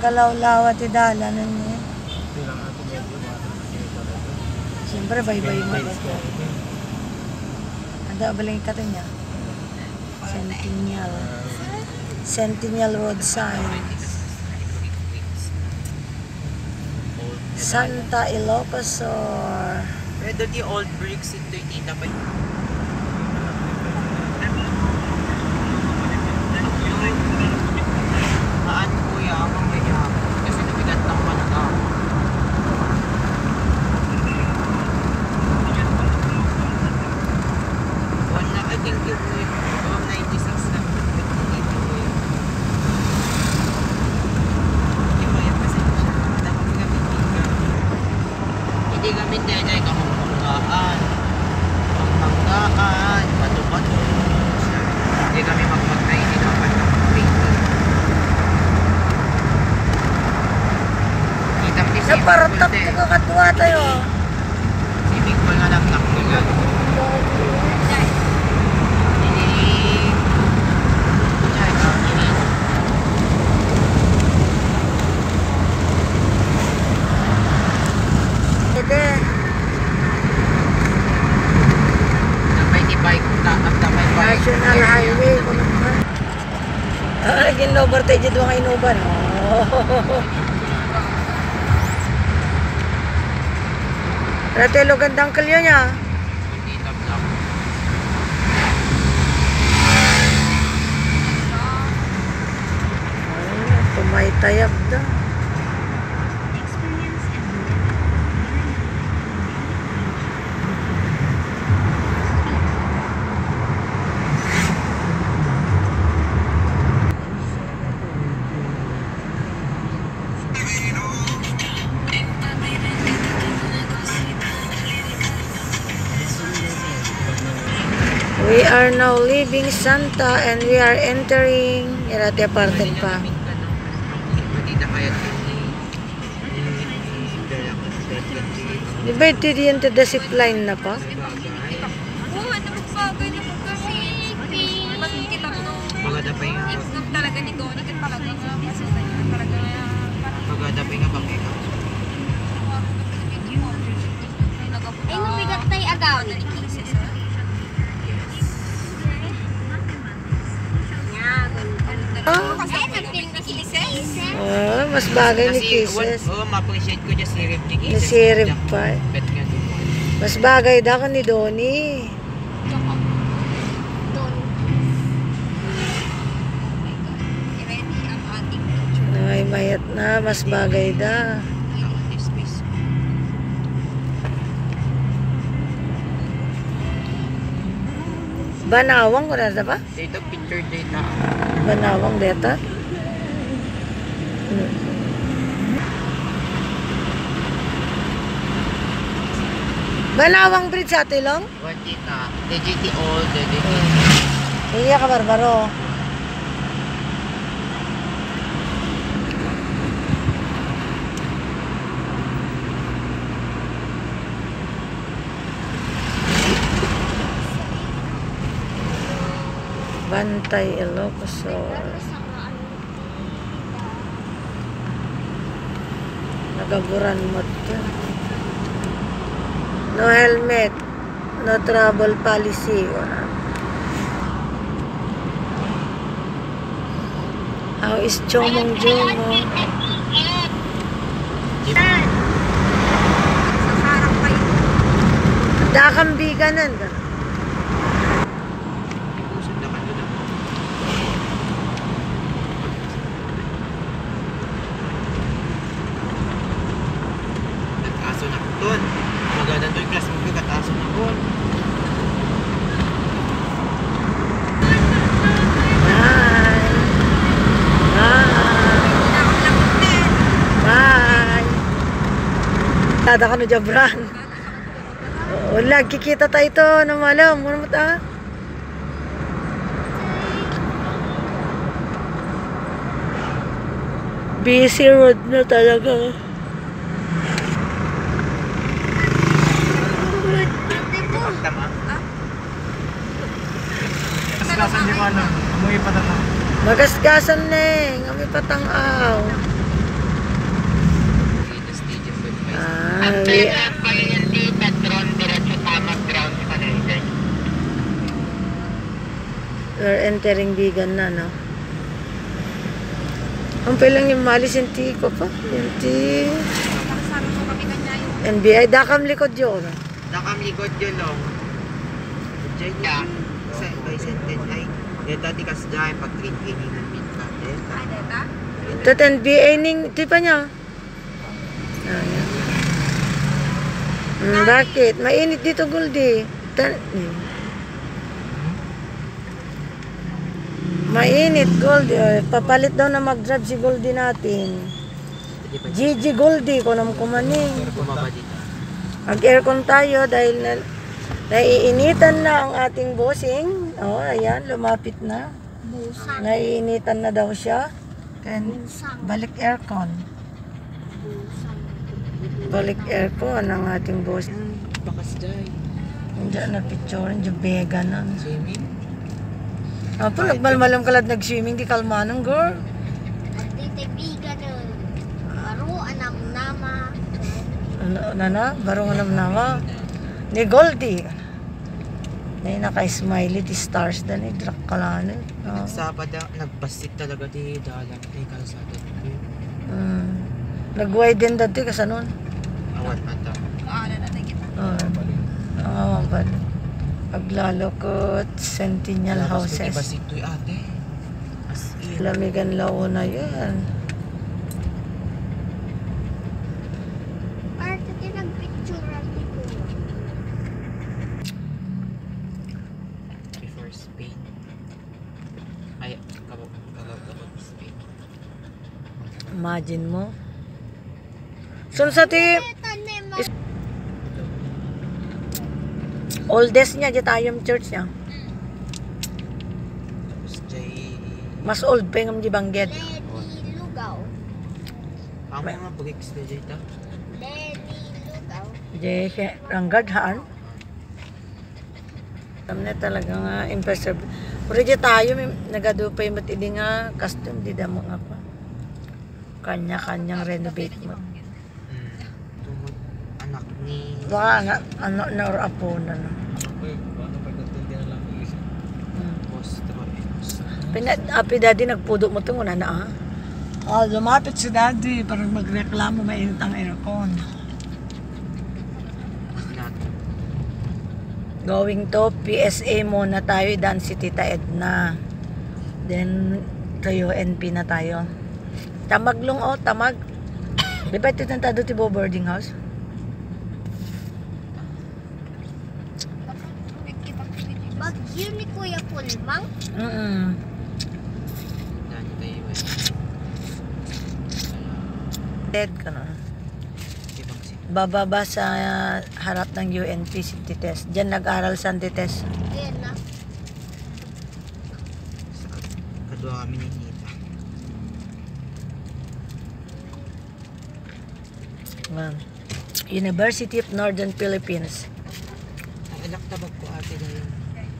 Kalawlaw at idalanan niya. Siyempre, bye-bye mo. Ada baling kata niya. Centennial Road sign. Santa Ilocosur. Pero di old bricks ito yung tita pa. Maan kuya, ang kaya. Kasi nabigat ng managa. Wala, I think yung kuya. 96 na. Hindi kami tenay kamanggaan, pangmanggaan, bato-bato. Hindi kami magpagay, hindi dapat ng Sa paratak ko kakatuwa tayo. Sibig ko nga lang nakligan. National Highway ko naman. Gin-lover tayo dito ang inuban. Ratelo gandang kalyo niya. Tumaytayap da. We are now leaving Santa and we are entering Irate apartment pa. Di ba ito yung the zip line na pa? Oo, ano magbagay na po kasi magkita ko nung talaga ni Donnie kasi talaga magdapay nga bang ikaw? ay mabigat na yung agaw na ni Oh, mas bagay ni Kisses. Oo, ma-appreciate ko dyan si Rib ni Kisses. Si Rib pa. Mas bagay daw ko ni Donnie. Ay, mayat na. Mas bagay da. Banawang ko na ba? Dito, picture data. Banawang data? Banawang bridge sa Tilong? What data? DGT old, DGT. Iya ka barbaro. Bantay Ilocosur. Nagaburan mo ito. No helmet. No travel policy. How is Chomong Jomo? Dakambiganan ka. Nag-aso na doon. Maganda doon class mo kataso na doon. Tada ka na Jabran. Wala, kikita tayo ito. Namalam. Muna mo ta. Busy road na talaga. Tama? Kaskasan di ko alam. Amoy patatang. Magasgasan na eh. Amoy patangaw. We're entering Bigan na, no? Ang lang yung malis yung ko pa. Yung Nakasama ko kami kanya yung NBI. Dakam likod yun, no? Nakam likod yun, no? Diyan yan. Sa sentence ay, ito di kas dyan, pag green training ng minta. Adeta. Ito NBA ning, ito pa niya. Ayan. Bakit? Mainit dito, Goldie. Mainit, Goldie. Papalit daw na mag-drive si Goldie natin. Gigi Goldie, kunam kumaning. Bumaba dito. Mag-aircon tayo dahil naiinitan na ang ating bossing. Oh, ayan, lumapit na. Naiinitan na daw siya. Then, balik aircon. Balik aircon ang ating bossing. Bakas dyan. Hindi na picture, hindi vegan na. Swimming? Apo, nagmalmalam kalad nag-swimming, di kalmanong, girl. Adete biga na. Baro anam nama. Nana, barong anam nama. Ni Goldie. Nay naka-smiley, di stars na ni Drak kalano. Nagsapad na, nagbasit talaga di dalang. Ay, kalasada. Nag-widen dati kasi nun. Awan mata. Aala na kita. But paglalokot, Centennial houses. Basit to ate. As in. Lamigan lao na yan. Arte din nagpicturean ni Kuya. Before Spain. Ay, kabog Spain. Imagine mo. Sun sa ti oldest niya, di tayo yung church niya. Tapos jay... Mas old pa yung di banggit. Lenny Lugaw. Ang mga bricks na jay ta? Lenny Lugaw. Di ranggad haan. Alam na talaga nga impressive. Pero di tayo, nagado pa yung matindi nga custom, di damo nga pa. Kanya-kanyang renovate mo. Tungod anak ni... Baka ano na or apo na no. Api daddy nagpudo mo ito muna na lumapit si daddy para magreklamo mainit ang aircon. Going to PSA muna tayo, dan si Tita Edna. Then to UNP na tayo. Tamag long tamag. Di ba ito tantado tibo boarding house? Bagyo ni Kuya Pulmang. Dead ka na. Bababa sa harap ng UNP si Tites. Diyan nag-aral sa Tites. Ayan na. Kadua kami ni Nita. University of Northern Philippines. Ang alak tabag ko ate na yun.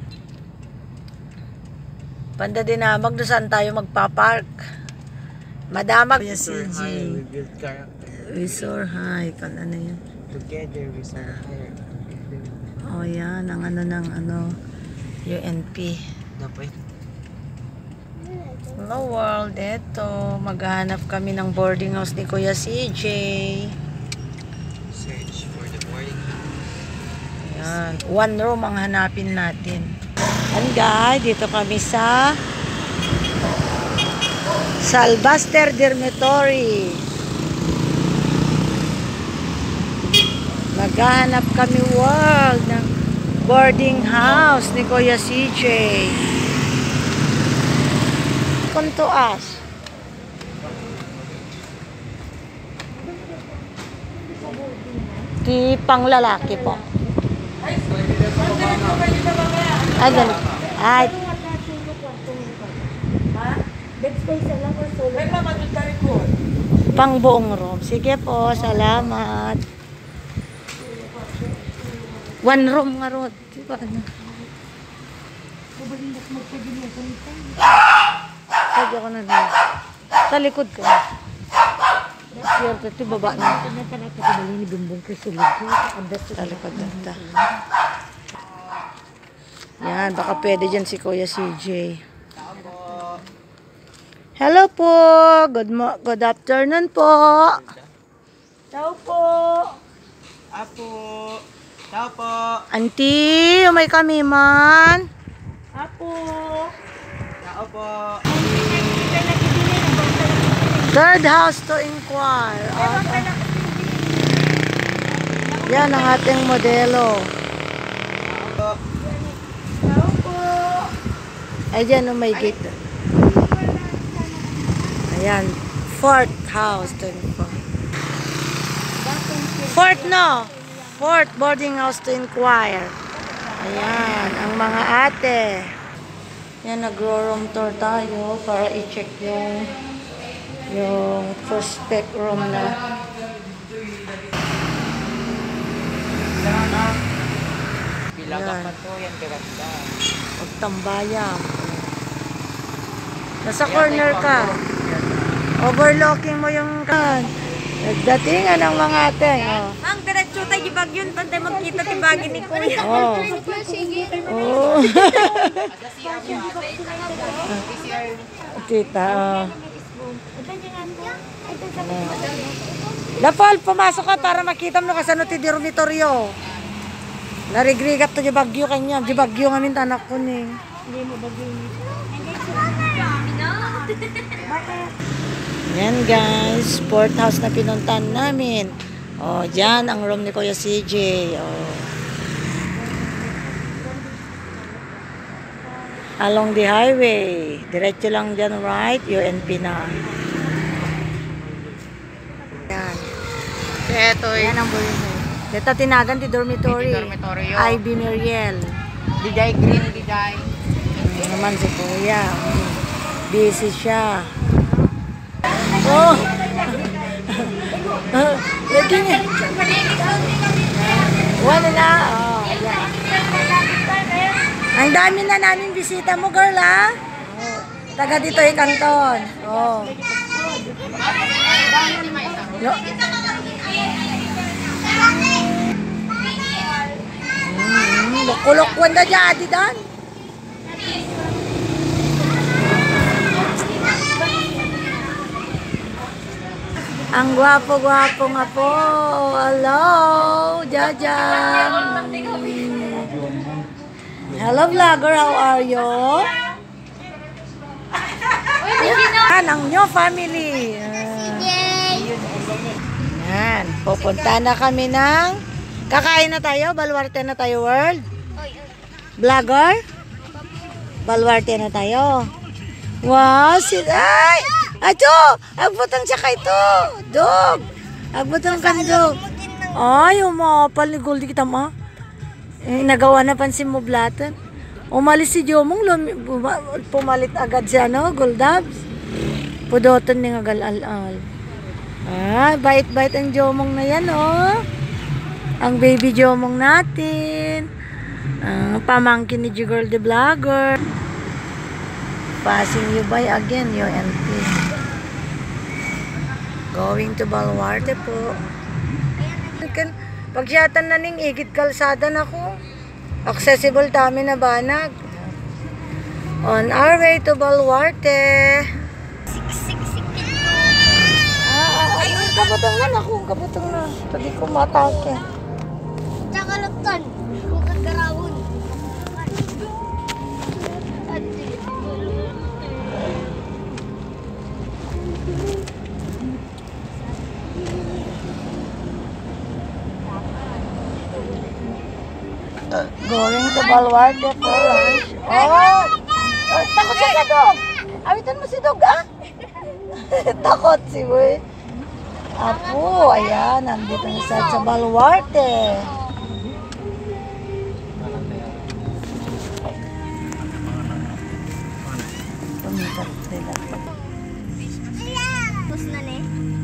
Panda dinamag doon saan tayo magpapark. Madamag yung Soar CG. high, we build character. We soar high. Kan ano yun? Together we soar higher. Oh yan, ang ano ng UNP. Dapat. Hello world, eto. Maghahanap kami ng boarding house ni Kuya CJ. Search for the boarding house. Yan. One room ang hanapin natin. And guys, dito kami sa Salvaster Dormitory. Maghahanap kami world ng boarding house ni Kuya CJ. Come to us. Di pang lalaki po. Ay, ganun. Ay. Pang buong room. Sige po, salamat. One room nga road. Diba ano? Pwede ako na doon. Sa likod ko. Siyempre, ito baba na. Talipad na ito. Yan, baka pwede dyan si Kuya CJ. Hello po. Good afternoon po. Ciao po. Apo. Tao po. Auntie, umay kami man. Apo. Tao po. Third house to inquire. Yan ang ating modelo. Ay, dyan may gate. Ayan. Fourth house to inquire. Fourth, no? Fourth boarding house to inquire. Ayan, ang mga ate. Yan, nagro-room tour tayo para i-check yung prospect room na. Bilaga pa po yan, ganda. Huwag tambayan. Nasa corner ka. Overlooking mo yung kan. Nagdatingan ang mga ate. Oh. Ang diretso tayo di Bagyon, pantay magkita ti Bagi ni Kuya. Oh. Oh. Kita. Dapal, pumasok ka para makita mo kasano ti dormitoryo. Narigrigat to di Bagyo kanya. Di Bagyo nga minta anak ko ni. Hindi mo Bagyo ni. Yan guys, fourth house na pinuntan namin. Oh, dyan ang room ni Kuya CJ. Oh. Along the highway. Diretso lang dyan, right? UNP na. Yan. Ito Yan ang buhay. Dito tinagan ti dormitory. Dormitoryo. IB Meriel. Diday green, diday. Yan naman si Kuya. Busy siya. Oh! Lagi niya. Wala na. Oh, yan. Ang dami na namin bisita mo, girl, ha? Oh. Taga dito yung kanton. Oh. No. Kulok-kuwan na dyan, adi dan. Ang gwapo-gwapo nga po. Hello, Jajang. Hello, vlogger. How are you? Yan, ang nyo family. Yan. Pupunta na kami ng... Kakain na tayo? Baluarte na tayo, world? Vlogger? Baluarte na tayo. Wow, ay! Ato! Agbutang siya kay to! Dog! Agbutang kan dog! Ay, umapal ni Goldie kita ma. Eh, nagawa na pansin mo blatan. Umalis si Jomong, pumalit agad siya, no? Goldabs. Pudotan ni nga gal-al-al. Ah, bait-bait ang Jomong na yan, oh. Ang baby Jomong natin. Pamangkin ni G-Girl the Vlogger. Passing you by again, UNP. Going to Baluarte po. Pagyatan na ning igit kalsada na ko. Accessible tami na banag. On our way to Baluarte. Ayun, kabutang na ako. Kabutang na. Tadi ko matake. Tsaka laptan, kung kagarawon. Going to Baluarte for lunch. Oh! Takot siya sa dog! Awitan mo si dog, ah! Takot si Boy. Apo, ayan. Nandito na sa Baluarte. Tumikat nila. Tapos na ne.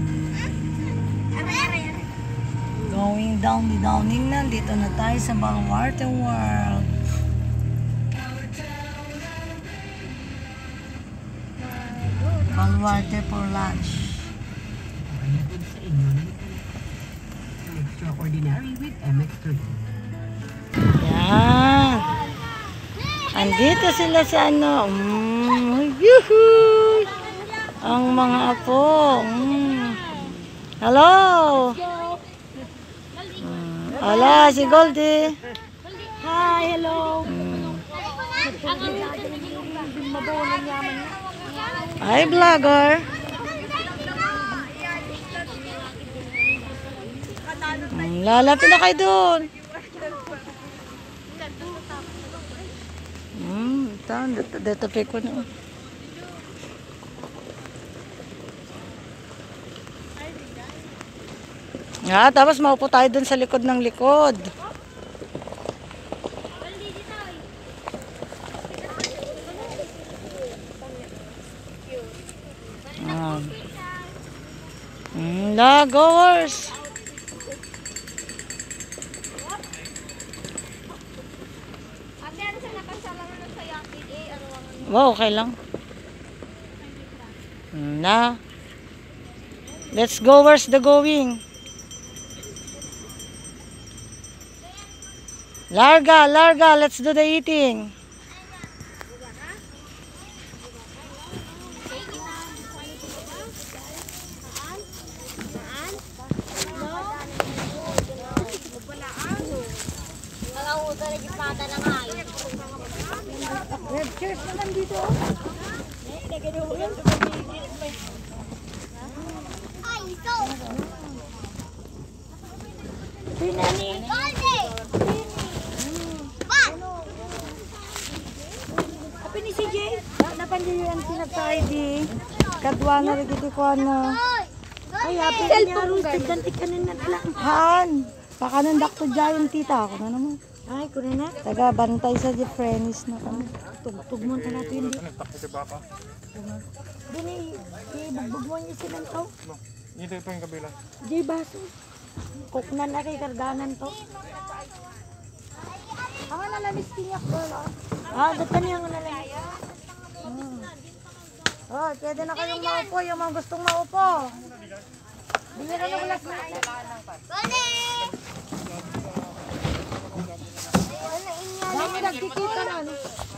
Going down the downing na. Dito na tayo sa Baluarte World. Baluarte for lunch. hatid sa inyo ng Extraordinary with MX3. Yan. Andito sila sa ano. Yuhu! Ang mga apo. Hello! Ala, si Goldie. Hi, hello. Hi, vlogger. Lalapit na kayo doon. Dito ko na. Tapos maupo tayo doon sa likod ng likod. Goers. Wow, okay lang. Na. Let's go, where's the going? Larga, larga, let's do the eating. Cheers naman dito. Ay, ito. Pinani. Apa ni si Jay? Napandiyan pinagtay di. Kadwa na rin dito ko na. Ay, happy niya rin. Ganti ka na lang. Han. Pakanandak to giant tita ako na naman. Ay, kunin na. Taga bantay sa Jeffrenis na kami. Tugtugmon ka natin hindi. Dini, ibugbog mo niya silang to. Dito ito yung kabila. Jay, baso. Kuknan na kay karganan to. Ang nalamis kinyak ko. Dito niya ang nalamis. Oh, pwede na kayong maupo. Yung mga gustong maupo. Bumira na ulas na. Dami nagkikita na.